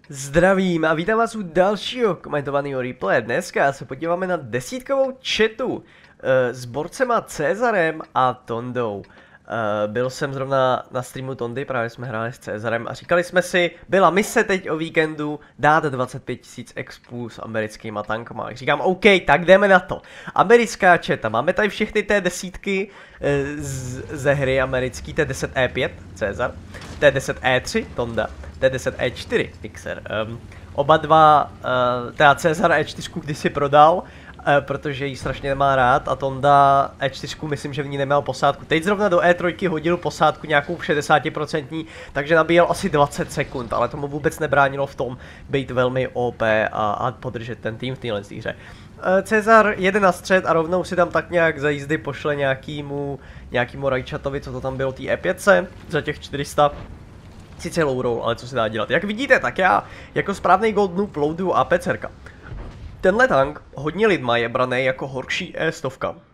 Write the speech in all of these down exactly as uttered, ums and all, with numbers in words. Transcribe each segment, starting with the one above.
Zdravím a vítám vás u dalšího komentovaného replaye. Dneska se podíváme na desítkovou chatu s borcema Cezarem a Tondou. Byl jsem zrovna na streamu Tondy, právě jsme hráli s Cezarem a říkali jsme si, byla mise teď o víkendu dát dvacet pět tisíc expů s americkýma tankama. Říkám, OK, tak jdeme na to. Americká chata, máme tady všechny té desítky z, ze hry americký, T deset E pět, Cezar, T deset E tři, Tonda, T deset E čtyři, Mixer. Um, oba dva, uh, teda Cezar E čtyři kdysi prodal, uh, protože ji strašně nemá rád, a Tonda E čtyři myslím, že v ní neměl posádku. Teď zrovna do E tři hodil posádku nějakou šedesát procent, takže nabíjel asi dvacet sekund, ale tomu vůbec nebránilo v tom být velmi O P a, a podržet ten tým v téhle hře. Uh, Cezar jede na střed a rovnou si tam tak nějak za jízdy pošle nějakýmu, nějakýmu Rajčatovi, co to tam bylo, tý E pět za těch čtyři sta. Sice low roll, ale co se dá dělat. Jak vidíte, tak já jako správný gold noob loaduju APCRka. Tenhle tank hodně lidma je braný jako horší E sto.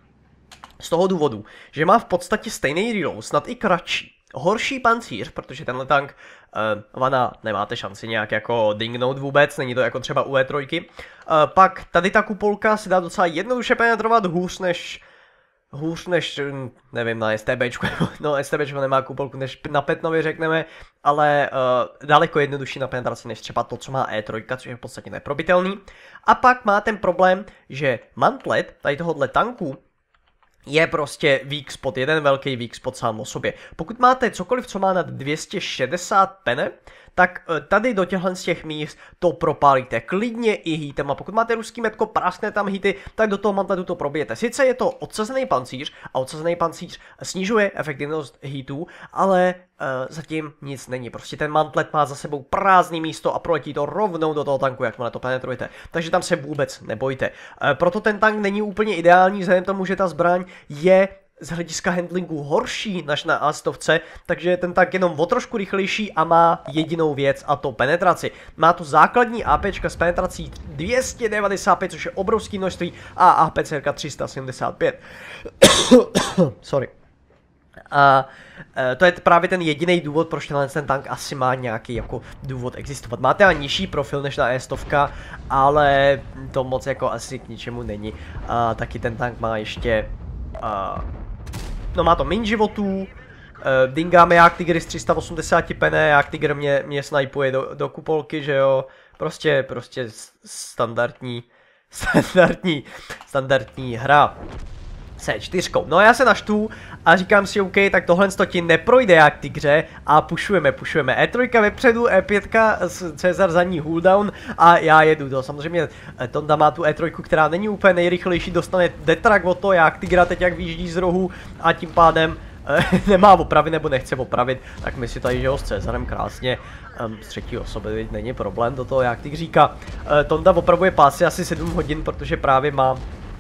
Z toho důvodu, že má v podstatě stejný reload, snad i kratší. Horší pancíř, protože tenhle tank uh, vana nemáte šanci nějak jako dingnout vůbec, není to jako třeba u E tři. Uh, pak tady ta kupolka se dá docela jednoduše penetrovat hůř než Hůř než, nevím, na STBčku, no STBčko nemá kupolku než na Petnově řekneme, ale uh, daleko jednodušší na penetraci než třeba to, co má E tři, což je v podstatě neprobitelný. A pak má ten problém, že mantlet tady tohohle tanku je prostě weak spot, jeden velký weak spot sám o sobě. Pokud máte cokoliv, co má nad dvě stě šedesát pene, tak tady do těchhle z těch míst to propálíte klidně i hitem, a pokud máte ruský metko, praskne tam hity, tak do toho mantletu to probijete. Sice je to odsazený pancíř a odsazený pancíř snižuje efektivnost hitů, ale uh, zatím nic není. Prostě ten mantlet má za sebou prázdný místo a proletí to rovnou do toho tanku, jakmile to penetrujete. Takže tam se vůbec nebojte. Uh, proto ten tank není úplně ideální, vzhledem tomu, že ta zbraň je z hlediska handlingu horší než na A sto, takže ten tank jenom o trošku rychlejší a má jedinou věc, a to penetraci. Má to základní APčka s penetrací dvě stě devadesát pět, což je obrovské množství, a APCRka tři sta sedmdesát pět. Sorry. A e, to je právě ten jediný důvod, proč tenhle ten tank asi má nějaký jako důvod existovat. Máte ani nižší profil než na E sto, ale to moc jako asi k ničemu není. A taky ten tank má ještě a, no má to méně životů, uh, dingáme jak Tigry z tři sta osmdesát pene, jak Tigr mě, mě snipuje do, do kupolky, že jo, prostě, prostě standardní, standardní, standardní hra. C čtyři. No a já se naštvu a říkám si, OK, tak tohle to ti neprojde jak Tigře a pušujeme, pušujeme. E tři vepředu, E pět, Cezar za ní cooldown a já jedu to. Samozřejmě Tonda má tu E tři, která není úplně nejrychlejší, dostane detrak od toho jak Tigra teď jak vyjíždí z rohu a tím pádem nemá opravit nebo nechce opravit, tak my si tady, že ho s Cezarem krásně um, z třetí osoby, není problém do toho jak Tigr říká. Uh, Tonda opravuje pásy asi sedm hodin, protože právě má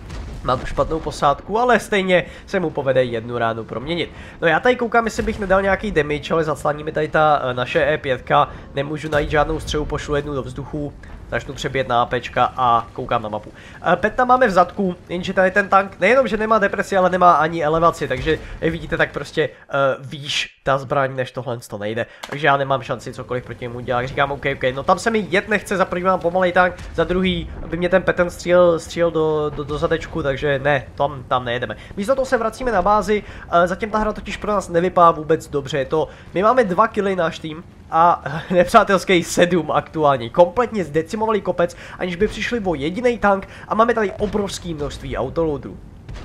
Má tu špatnou posádku, ale stejně se mu povede jednu ránu proměnit. No já tady koukám, jestli bych nedal nějaký damage, ale zaclání mi tady ta uh, naše E pět, nemůžu najít žádnou střelu, pošlu jednu do vzduchu, začnu třebět na APčka a koukám na mapu. Uh, Petna máme v zadku, jenže tady ten tank nejenom, že nemá depresi, ale nemá ani elevaci, takže jak vidíte, tak prostě uh, výš ta zbraň, než tohle to nejde. Takže já nemám šanci cokoliv proti němu dělat. Říkám, OK, OK, no tam se mi jet nechce, za první mám pomalej tank, za druhý by mě ten Petten střílel, střílel do, do, do zadečku, takže ne, tam, tam nejedeme. Místo toho se vracíme na bázi, uh, zatím ta hra totiž pro nás nevypadá vůbec dobře. Je to, my máme dva killy náš tým a nepřátelský sedm aktuálně. Kompletně zdecimovali kopec, aniž by přišli o jediný tank, a máme tady obrovské množství autoloadů.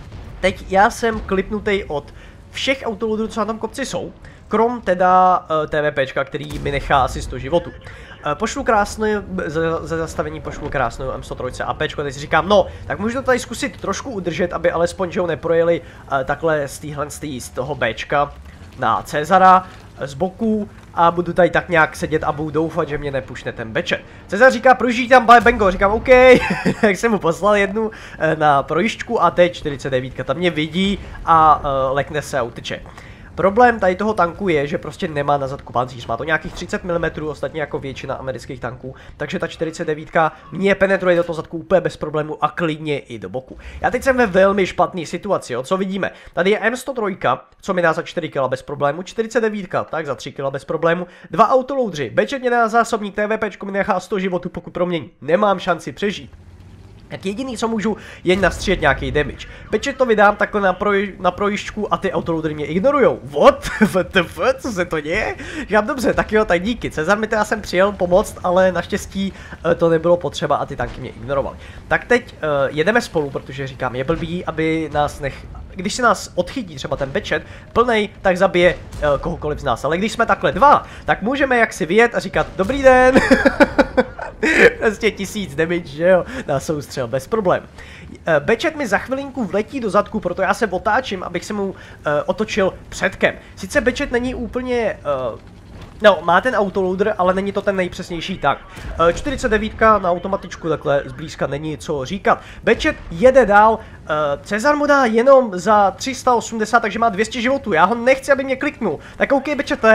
Teď já jsem klipnutý od všech autoloadů, co na tom kopci jsou, krom teda uh, TVPčka, který mi nechá asi sto životů. Uh, pošlu krásné, za, za zastavení pošlu krásnou M sto tři APčko, teď si říkám, no, tak můžu to tady zkusit trošku udržet, aby alespoň, že ho neprojeli uh, takhle z téhle z toho Bčka na Cezara z boku, a budu tady tak nějak sedět a budu doufat, že mě nepušne ten bečet. Cezar říká, projíždí tam Bengo, říkám OK, tak jsem mu poslal jednu na projížďku a T čtyřicet devět tam mě vidí a uh, lekne se a uteče. Problém tady toho tanku je, že prostě nemá na zadku pancíř. Má to nějakých třicet milimetrů, ostatně jako většina amerických tanků. Takže ta čtyřicet devět mě penetruje do toho zadku úplně bez problému a klidně i do boku. Já teď jsem ve velmi špatné situaci, jo? Co vidíme? Tady je M sto tři, co mi dá za čtyři kila bez problému, čtyřicet devět, tak za tři kila bez problému, dva autoloudři, Bečet mě dá zásobník, TVPčko mi nechá sto životů, pokud promění. Nemám šanci přežít. Tak jediný, co můžu, je nastřílet nějaký damage. Bečet to vydám takhle na, proj na projišťku a ty autoloadery mě ignorujou. What? W T F? Co se to děje? Říkám, dobře, tak jo, tak díky. Cezar mi teda jsem přijel pomoct, ale naštěstí uh, to nebylo potřeba a ty tanky mě ignorovaly. Tak teď uh, jedeme spolu, protože říkám, je blbý, aby nás nech... Když se nás odchytí třeba ten Bečet plnej, tak zabije uh, kohokoliv z nás. Ale když jsme takhle dva, tak můžeme jaksi vyjet a říkat, dobrý den. Prostě tisíc damage, že jo, na soustřel, bez problém. Bečet mi za chvilinku vletí do zadku, proto já se otáčím, abych se mu uh, otočil předkem. Sice Bečet není úplně... Uh, no, má ten autoloader, ale není to ten nejpřesnější tak. Uh, čtyřicet devět na automatičku takhle zblízka není co říkat. Bečet jede dál, uh, Cezar mu dá jenom za tři sta osmdesát, takže má dvě stě životů. Já ho nechci, aby mě kliknul. Tak OK, Bečete.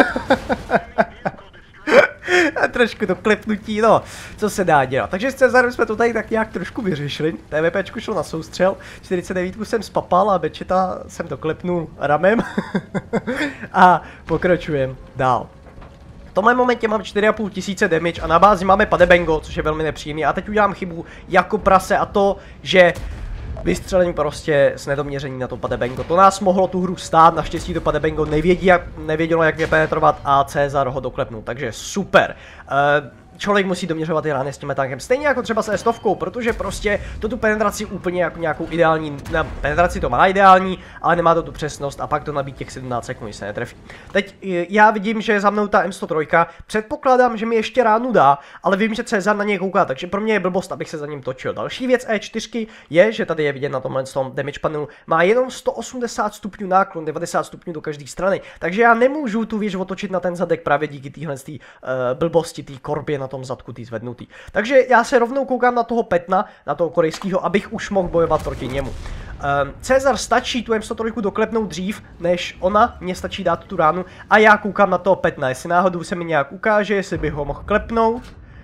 A trošku to klepnutí, no, co se dá dělat. Takže s Cezarem jsme to tady tak nějak trošku vyřešili. TVPčku šlo na soustřel, čtyřicet devět jsem spapal a Bečeta jsem to klepnul ramem. A pokračujem dál. V tomhle momentě mám čtyři a půl tisíce damage a na bázi máme padebengo, což je velmi nepříjemný. A teď udělám chybu jako prase a to, že vystřelení prostě s nedoměření na to padebengo. To nás mohlo tu hru stát, naštěstí to padebengo nevědí, jak, nevědělo, jak mě penetrovat a Cezar ho doklepnul, takže super. Uh, Člověk musí doměřovat ty rány s tím tankem, stejně jako třeba se stovkou, protože prostě to tu penetraci úplně jako nějakou ideální, na penetraci to má ideální, ale nemá to tu přesnost a pak to nabít těch sedmnáct sekund, se netrefí. Teď já vidím, že je za mnou ta M sto tři, předpokládám, že mi ještě ránu dá, ale vím, že Cezar na něj kouká, takže pro mě je blbost, abych se za ním točil. Další věc E čtyři je, že tady je vidět na tomhle tom damage panelu, má jenom sto osmdesát stupňů náklon, devadesát stupňů do každé strany, takže já nemůžu tu věž otočit na ten zadek právě díky téhle uh, blbosti, té korbě na tom zadku, tý zvednutý. Takže já se rovnou koukám na toho Petna, na toho korejského, abych už mohl bojovat proti němu. Um, Cezar stačí tu M sto tři doklepnout dřív, než ona, mně stačí dát tu ránu a já koukám na toho Petna, jestli náhodou se mi nějak ukáže, jestli bych ho mohl klepnout.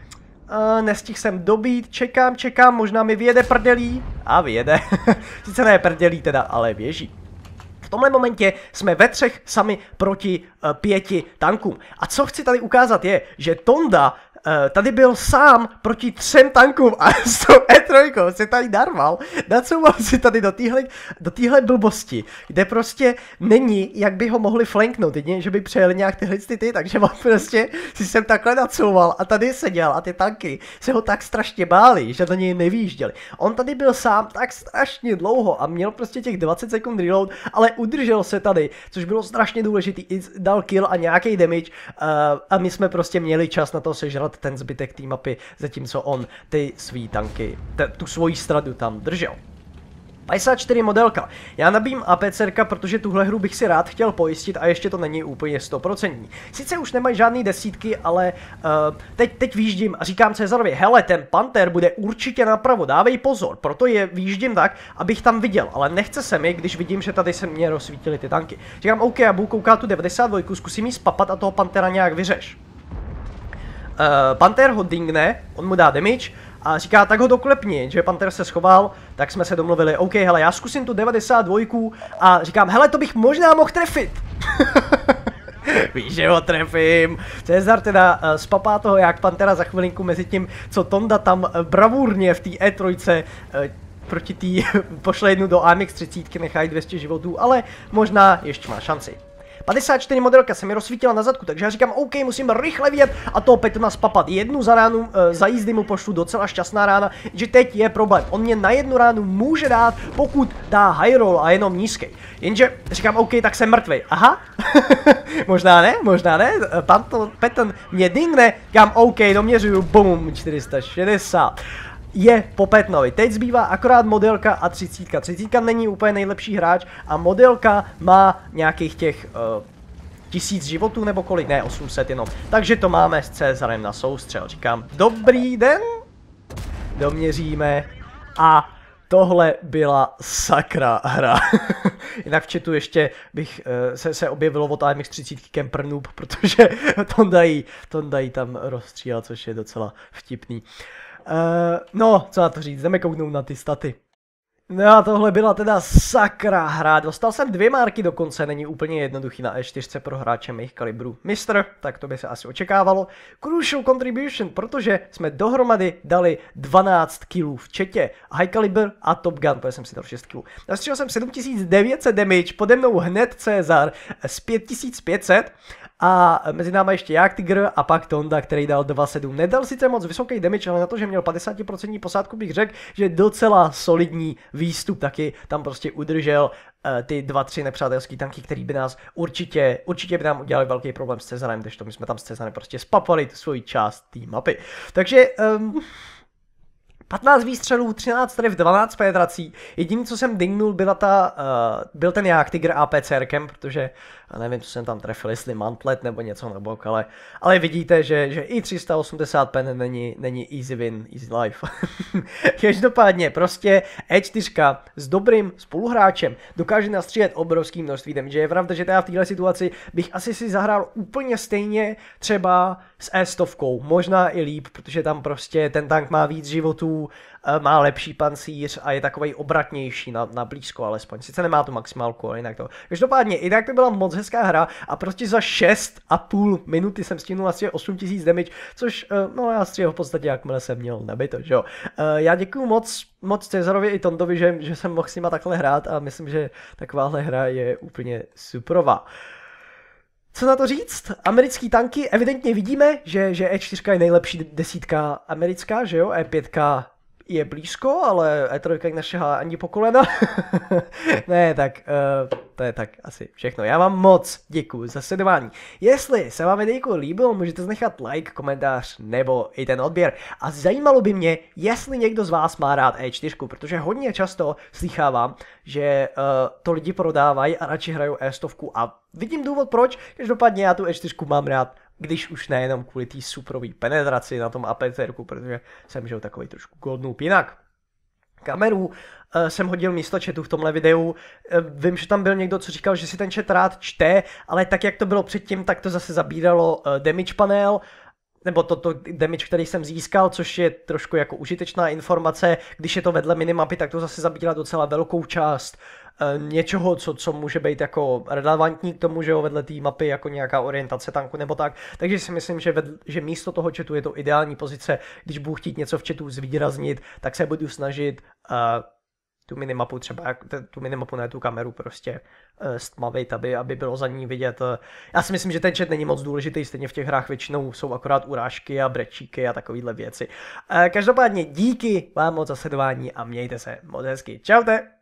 Uh, nestihl jsem dobít, čekám, čekám, možná mi vyjede prdelí. A vyjede. Sice ne prdelí teda, ale běží. V tomhle momentě jsme ve třech sami proti uh, pěti tankům. A co chci tady ukázat je, že Tonda Uh, tady byl sám proti třem tankům a s tou E tři se tady narval, nacouval si tady do téhle do téhle blbosti, kde prostě není, jak by ho mohli flanknout, jedině, že by přejeli nějak tyhle ty, takže on prostě si sem takhle nacouval a tady seděl a ty tanky se ho tak strašně báli, že do něj nevýjížděli. On tady byl sám tak strašně dlouho a měl prostě těch dvacet sekund reload, ale udržel se tady, což bylo strašně důležitý, dal kill a nějaký damage uh, a my jsme prostě měli čas na to sežrat ten zbytek té mapy, zatímco on ty svý tanky, tu svoji stradu tam držel. padesát čtyři modelka. Já nabím APCRka, protože tuhle hru bych si rád chtěl pojistit a ještě to není úplně sto procent. Sice už nemají žádný desítky, ale uh, teď, teď výjíždím a říkám Cezarovi, hele, ten Panther bude určitě napravo, dávej pozor, proto je výjíždím tak, abych tam viděl, ale nechce se mi, když vidím, že tady se mě rozsvítily ty tanky. Říkám, OK, já budu koukat tu devadesát dva, zkusím jí spapat a toho Panthera nějak vyřeš. Uh, Panther ho dingne, on mu dá damage a říká, tak ho doklepni, že Panther se schoval, tak jsme se domluvili, OK, hele, já zkusím tu devadesát dva a říkám, hele, to bych možná mohl trefit. Víš, že ho trefím. Cezar teda uh, spapá toho jak Panthera za chvilinku mezi tím, co Tonda tam uh, bravurně v té E tři uh, proti tý pošle jednu do A M X třicet, nechají dvě stě životů, ale možná ještě má šanci. padesát čtyři modelka se mi rozsvítila na zadku, takže já říkám, OK, musím rychle vyjet a toho Petna spapat. Jednu za ránu, e, za jízdy mu pošlu docela šťastná rána, že teď je problém. On mě na jednu ránu může dát, pokud dá high roll a jenom nízký. Jenže říkám, OK, tak jsem mrtvej. Aha, možná ne, možná ne, pan Petn mě dingne, říkám, OK, doměřuju, bum, čtyři sta šedesát. Je po Petnovi. Teď zbývá akorát modelka a třicítka. Třicítka není úplně nejlepší hráč a modelka má nějakých těch uh, tisíc životů nebo kolik, ne, osm set jenom. Takže to máme s Cezarem na soustřel. Říkám, dobrý den, doměříme a tohle byla sakra hra. Jinak v chatu ještě bych uh, se, se objevilo od A M X třicet Camper Noob, protože Tondají, Tondají tam rozstřílel, což je docela vtipný. Uh, no, co na to říct, jdeme kouknout na ty staty. No a tohle byla teda sakra hra, dostal jsem dvě marky dokonce, není úplně jednoduchý na E čtyři pro hráče mých kalibrů. Mistr, tak to by se asi očekávalo. Crucial Contribution, protože jsme dohromady dali dvanáct kilů v chatě. High Caliber a Top Gun, protože jsem si dal šest kilů. Nastřelil jsem sedm tisíc devět set damage, pode mnou hned Cezar s pět tisíc pět set. A mezi náma ještě Jak Tiger a pak Tonda, který dal dva sedm. Nedal sice moc vysoký damage, ale na to, že měl padesát procent posádku, bych řekl, že docela solidní výstup taky tam prostě udržel uh, ty dva, tři nepřátelský tanky, který by nás určitě, určitě by nám udělali velký problém s Cezarem, když to my jsme tam s Cezarem prostě spapali tu svoji část té mapy. Takže um, patnáct výstřelů, třináct tref, dvanáct penetrací. Jediný, co jsem dingnul, byla ta, uh, byl ten Jak Tiger APCRkem, protože nevím, co jsem tam trefil, jestli mantlet nebo něco na bok, ale, ale vidíte, že, že i tři sta osmdesát pen není, není easy win, easy life. Každopádně, prostě E čtyři s dobrým spoluhráčem dokáže nastřílet obrovský množství damage. Je pravda, že teda v této situaci bych asi si zahrál úplně stejně třeba s E sto, možná i líp, protože tam prostě ten tank má víc životů, má lepší pancíř a je takovej obratnější na, na blízko alespoň. Sice nemá tu maximálku, ale jinak to. Každopádně, i tak to byla moc hezká hra a prostě za šest a půl minuty jsem stihnul asi osm tisíc damage, což, no já si ho v podstatě jakmile jsem měl nabito, že jo. Já děkuju moc, moc Cezarovi i Tondovi, že, že jsem mohl s nima takhle hrát a myslím, že takováhle hra je úplně superová. Co na to říct? Americký tanky, evidentně vidíme, že, že E čtyři je nejlepší desítka americká, že jo, E pět je blízko, ale E tři nešahá ani po kolena. Ne, tak uh, to je tak asi všechno. Já vám moc děkuji za sledování. Jestli se vám videjko líbilo, můžete znechat like, komentář nebo i ten odběr. A zajímalo by mě, jestli někdo z vás má rád E čtyři, protože hodně často slychávám, že uh, to lidi prodávají a radši hrajou E sto a vidím důvod proč, každopádně já tu E čtyři mám rád, když už nejenom kvůli té superové penetraci na tom APCRku, protože jsem žil takový trošku goldnou jinak. Kameru uh, jsem hodil místo chatu v tomhle videu. Uh, vím, že tam byl někdo, co říkal, že si ten chat rád čte, ale tak jak to bylo předtím, tak to zase zabíralo uh, damage panel, nebo toto to damage, který jsem získal, což je trošku jako užitečná informace. Když je to vedle minimapy, tak to zase zabírá docela velkou část uh, něčeho, co, co může být jako relevantní k tomu, že jo, vedle té mapy jako nějaká orientace tanku nebo tak. Takže si myslím, že, vedle, že místo toho chatu je to ideální pozice. Když budu chtít něco v chatu zvýraznit, tak se budu snažit uh, tu minimapu třeba, tu minimapu, ne tu kameru prostě uh, stmavit, aby, aby bylo za ní vidět. Uh, já si myslím, že ten chat není moc důležitý, stejně v těch hrách většinou jsou akorát urážky a brečíky a takovýhle věci. Uh, každopádně díky vám moc za sledování a mějte se moc hezky. Čaute!